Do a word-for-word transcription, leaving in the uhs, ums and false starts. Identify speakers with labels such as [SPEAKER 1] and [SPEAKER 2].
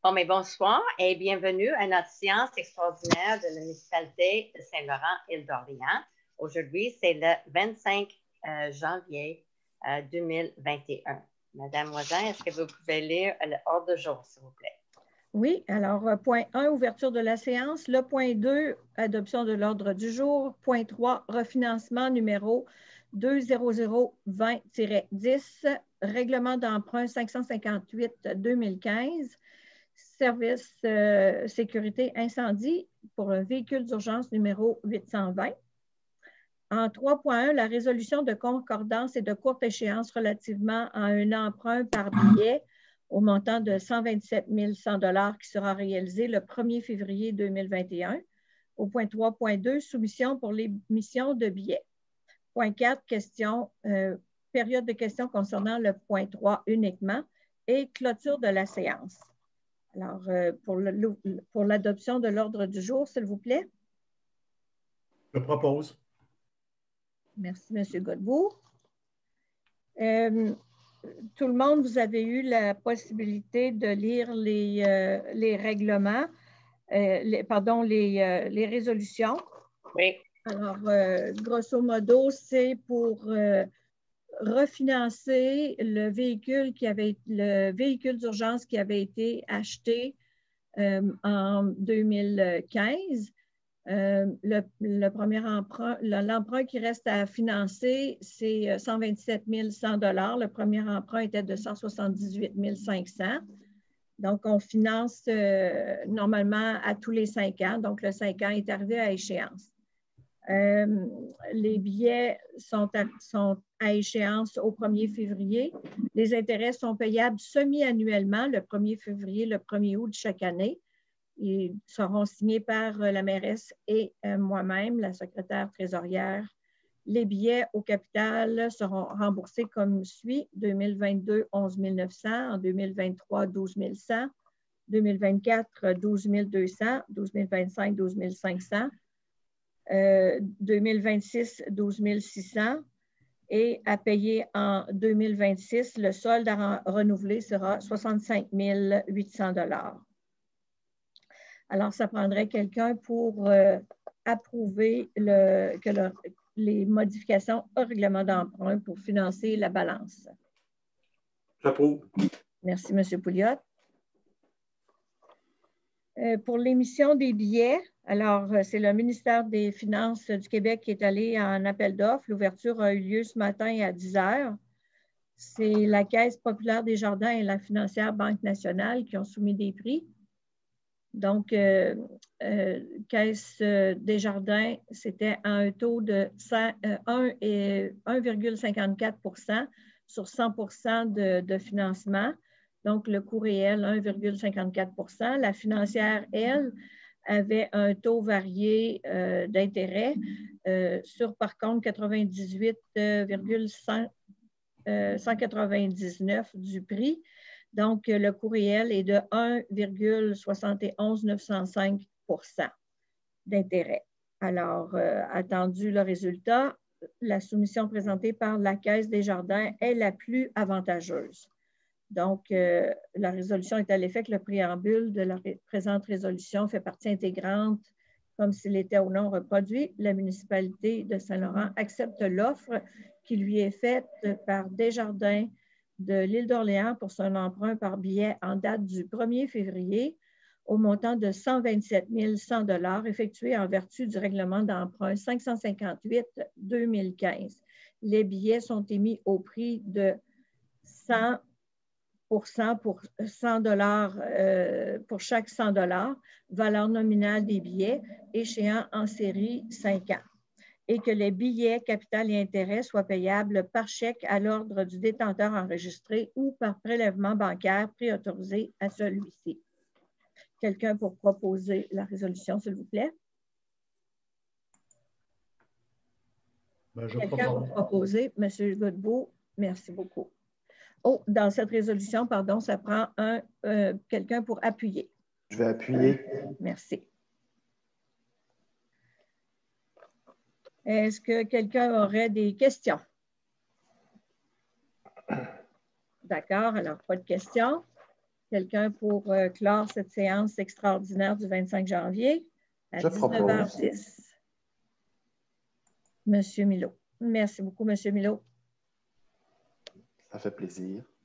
[SPEAKER 1] Bon, mais bonsoir et bienvenue à notre séance extraordinaire de la municipalité de Saint-Laurent-Île-d'Orléans. Aujourd'hui, c'est le vingt-cinq euh, janvier euh, deux mille vingt et un. Madame Moisin, est-ce que vous pouvez lire l'ordre du jour, s'il vous plaît?
[SPEAKER 2] Oui, alors point un, ouverture de la séance. Le point deux, adoption de l'ordre du jour. Point trois, refinancement numéro deux zéro zéro vingt tiret dix, règlement d'emprunt cinq cent cinquante-huit deux mille quinze, service euh, sécurité incendie pour un véhicule d'urgence numéro huit cent vingt. En trois point un, la résolution de concordance et de courte échéance relativement à un emprunt par billet au montant de cent vingt-sept mille cent dollars qui sera réalisé le premier février deux mille vingt et un. Au point trois point deux, soumission pour l'émission de billets. Point quatre, question, euh, période de questions concernant le point trois uniquement et clôture de la séance. Alors, euh, pour, le, pour l'adoption de l'ordre du jour, s'il vous plaît.
[SPEAKER 3] Je propose.
[SPEAKER 2] Merci, M. Godbout. Euh, tout le monde, vous avez eu la possibilité de lire les, euh, les règlements, euh, les, pardon, les, euh, les résolutions.
[SPEAKER 1] Oui.
[SPEAKER 2] Alors, euh, grosso modo, c'est pour euh, refinancer le véhicule qui avait le véhicule d'urgence qui avait été acheté euh, en deux mille quinze. Euh, le, le premier emprunt, l'emprunt qui reste à financer, c'est cent vingt-sept mille cent dollars. Le premier emprunt était de cent soixante-dix-huit mille cinq cents. Donc, on finance euh, normalement à tous les cinq ans. Donc, le cinq ans est arrivé à échéance. Euh, les billets sont à, sont à échéance au premier février. Les intérêts sont payables semi-annuellement, le premier février, le premier août de chaque année. Ils seront signés par la mairesse et moi-même, la secrétaire trésorière. Les billets au capital seront remboursés comme suit. deux mille vingt-deux, onze mille neuf cents. En deux mille vingt-trois, douze mille cent. deux mille vingt-quatre, douze mille deux cents. deux mille vingt-cinq, douze mille cinq cents. Euh, deux mille vingt-six, douze mille six cents. Et à payer en deux mille vingt-six, le solde à renouveler sera soixante-cinq mille huit cents dollars. Alors, ça prendrait quelqu'un pour euh, approuver le, que le, les modifications au règlement d'emprunt pour financer la balance.
[SPEAKER 3] J'approuve.
[SPEAKER 2] Merci, M. Pouliot. Euh, pour l'émission des billets, alors, c'est le ministère des Finances du Québec qui est allé en appel d'offres. L'ouverture a eu lieu ce matin à dix heures. C'est la Caisse populaire des jardins et la financière Banque nationale qui ont soumis des prix. Donc, euh, euh, Caisse des jardins, c'était à un taux de un virgule cinquante-quatre pour cent sur cent pour cent de, de financement. Donc, le coût réel, un virgule cinquante-quatre pour cent. La financière, elle, avait un taux varié euh, d'intérêt euh, sur, par contre, quatre-vingt-dix-huit virgule cent quatre-vingt-dix-neuf du prix. Donc, le coût réel est de un virgule soixante et onze neuf cent cinq pour cent d'intérêt. Alors, euh, attendu le résultat, la soumission présentée par la Caisse des jardins est la plus avantageuse. Donc, euh, la résolution est à l'effet que le préambule de la ré présente résolution fait partie intégrante, comme s'il était ou non reproduit. La municipalité de Saint-Laurent accepte l'offre qui lui est faite par Desjardins de l'île d'Orléans pour son emprunt par billet en date du premier février au montant de cent vingt-sept mille cent dollars effectué en vertu du règlement d'emprunt cinq cent cinquante-huit deux mille quinze. Les billets sont émis au prix de cent pour cent pour cent dollars euh, pour chaque cent dollars, valeur nominale des billets, échéant en série cinq ans, et que les billets, capital et intérêts soient payables par chèque à l'ordre du détenteur enregistré ou par prélèvement bancaire préautorisé à celui-ci. Quelqu'un pour proposer la résolution, s'il vous plaît?
[SPEAKER 3] Ben, je
[SPEAKER 2] Quelqu'un
[SPEAKER 3] propose.
[SPEAKER 2] pour proposer? M. Godbout, merci beaucoup. Oh, dans cette résolution, pardon, ça prend un euh, quelqu'un pour appuyer.
[SPEAKER 4] Je vais appuyer.
[SPEAKER 2] Merci. Est-ce que quelqu'un aurait des questions? D'accord, alors pas de questions. quelqu'un pour euh, clore cette séance extraordinaire du vingt-cinq janvier à
[SPEAKER 4] Je
[SPEAKER 2] dix-neuf heures
[SPEAKER 4] propose.
[SPEAKER 2] dix. Monsieur Milot. Merci beaucoup, Monsieur Milot.
[SPEAKER 4] Ça fait plaisir.